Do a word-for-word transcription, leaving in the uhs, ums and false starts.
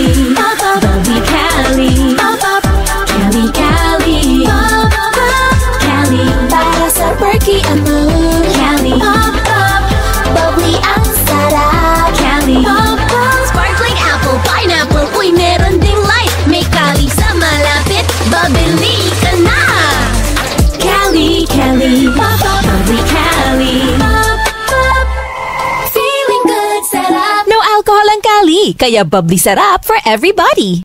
Pop up, Bubbly Cali. Pop up, Cali, Cali. Pop up, Cali. Para sa perky ang mood. Cali. Pop up, bubbly ang sarap. Cali. Pop up, sparkling apple, pineapple. Uy, meron ding light. May Cali sa malapit. Bubbly ka na. Cali, Cali. Pop up, Bubbly Cali. Pop up, feeling good, sarap. No alcohol ang Cali, kaya bubbly sarap for everybody.